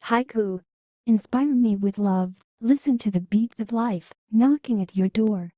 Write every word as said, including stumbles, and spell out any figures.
Haiku. Inspire me with love. Listen to the beats of life knocking at your door.